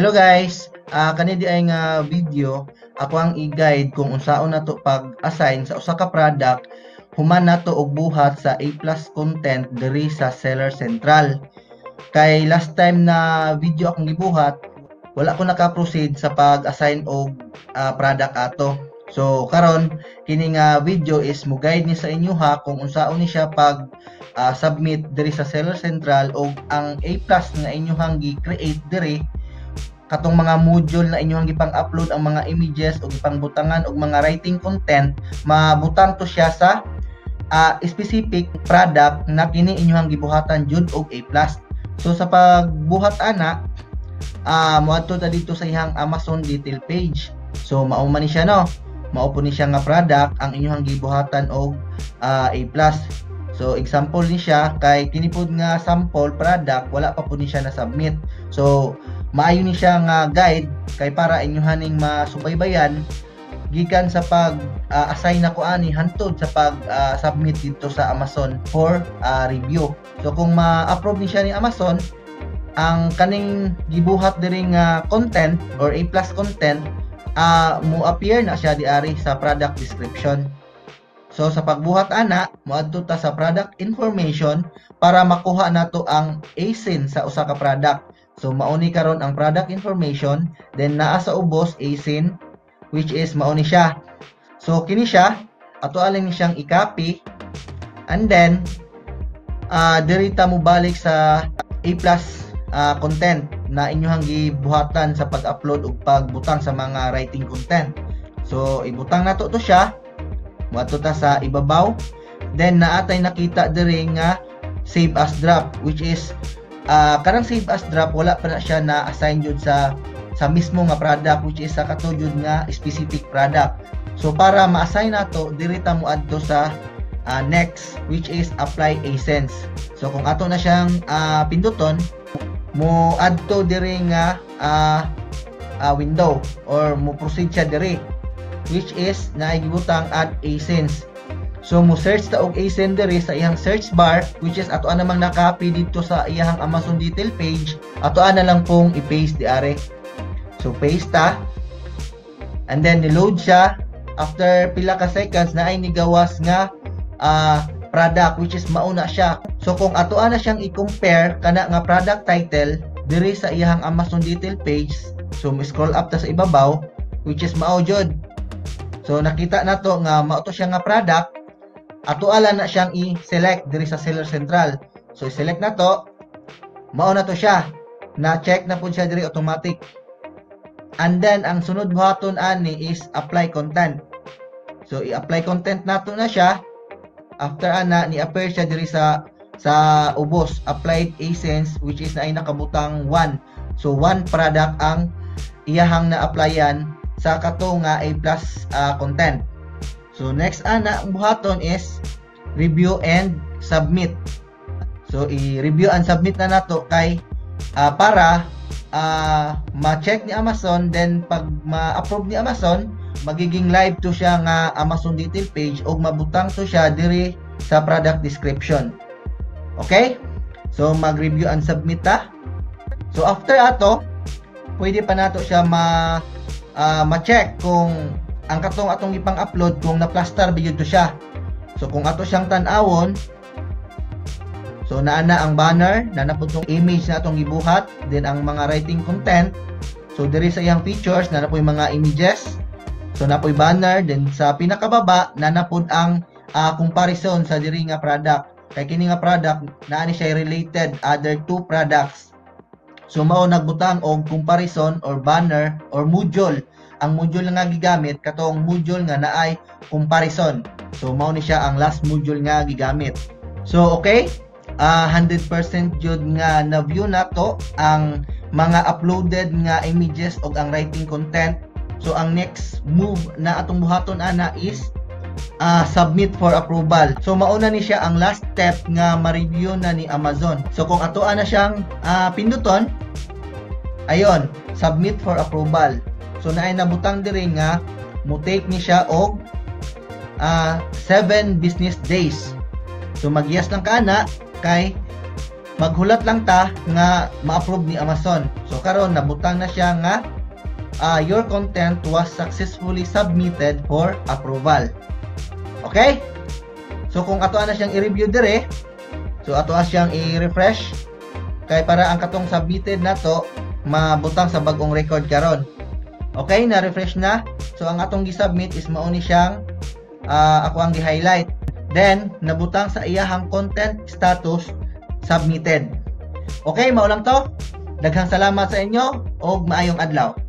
Hello guys, kani di ay nga video ako ang i-guide kung unsaon nato pag-assign sa usa ka product human nato og buhat sa A+ content diri sa Seller Central. Kay last time na video akong gibuhat, wala ko naka-proceed sa pag-assign og product ato. So karon kini nga video is mo guide ni sa inyo ha kung unsaon ni siya pag submit diri sa Seller Central og ang A+ nga inyohang gi-create diri katong mga module na inyong gipang-upload ang mga images o gipangbutangan og mga writing content, mabutang to siya sa specific product na kini inyong gibuhatan jud og A+. So sa pagbuhat ana, moadto ta dito sa ihang Amazon detail page. So mao man ni siya no. Mao po ni siya nga product ang inyong gibuhatan og A+. So example ni siya kay kini pod nga sample product wala pa po ni siya na submit. So maayo ni siya nga guide kay para inyohaning masubaybayan gikan sa pag-assign nako ani hantod sa pag-submit dito sa Amazon for review. So kung ma-approve ni siya ni Amazon, ang kaning gibuhat diri nga content or A+ content mo appear na siya diari sa product description. So sa pagbuhat ana, moadto ta sa product information para makuha nato ang ASIN sa usa ka product. So mauni karon ang product information, then naa sa ubos ASIN which is mauni siya. So kini siya ato alang ni siyang i-copy and then diri ta mo balik sa A+ content na inyohang gibuhatan sa pag-upload ug pagbutang sa mga writing content. So ibutang nato to siya. Moadto ta sa ibabaw, then naatay nakita diri nga save as draft which is karang save as draft wala pa na siya na assign jud sa mismo nga product which is sa katujud nga specific product. So para ma-assign nato diri ta moadto sa next which is apply ASINs. So kung ato na siyang pinduton, mo adto diri nga window or mo proceed siya diri which is naigibutang add ASINs. So mo search ta og ASIN diri sa iyang search bar which is ato namang na-copy dito sa iyang Amazon detail page, ato na lang pong i-paste diare. So paste ta and then ni-load siya. After pila ka seconds na ay nigawas nga product which is mauna siya. So kung ato na siyang i-compare kana nga product title diri sa iyang Amazon detail page, so mo scroll up ta sa ibabaw which is mao jud. So nakita nato nga mao to siya nga product, ato ala na siyang i-select diri sa Seller Central. So i-select nato, mao na to siya. Na-check na pud siya diri automatic. And then ang sunod buhaton ani is apply content. So i-apply content nato na siya. After ana ni-appear siya diri sa ubos applied ASINs which is na ay nakabutang 1. So 1 product ang iyahang na-applyan sa kato nga A+ content. So next ana ang buhaton is review and submit. So i-review and submit na nato kay para ma-check ni Amazon, then pag ma-approve ni Amazon, magiging live to siya nga Amazon detail page o mabutang to siya diri sa product description. Okay? So mag-review and submit ta. So after ato, pwede pa nato siya ma-check kung ang katong atong ipang-upload kung na-plaster ba yun to siya. So kung ato siyang tan-awon, so naana ang banner, naana po itong image na atong gibuhat, then ang mga writing content. So diri sa iyang features, naana po yung mga images. So naana po yung banner, then sa pinakababa, naana po ang comparison sa diri nga product. Kay kini nga product, naani siya related other two products. So mao nagbutang og comparison or banner or module. Ang module nga gigamit katong module nga naay comparison. So mao ni siya ang last module nga gigamit. So okay, 100% jud nga na view nato ang mga uploaded nga images og ang writing content. So ang next move na atong buhaton ana is submit for approval. So mauna ni siya ang last step nga ma-review na ni Amazon. So kung ato na siyang pinduton, ayon, submit for approval. So naay nabutang diri nga mo take ni siya og 7 business days. So mag-yes lang ka na kay maghulat lang ta nga ma-approve ni Amazon. So karon nabutang na siya nga your content was successfully submitted for approval. Okay? So kung ato na siyang i-review dire, so ato siyang i-refresh kay para ang katong submitted nato mabutang sa bagong record karon. Okay, na-refresh na. So ang atong gi-submit is mao ni siyang ako ang gi-highlight. Then nabutang sa iyahang content status submitted. Okay, mao lang to. Daghang salamat sa inyo ug maayong adlaw.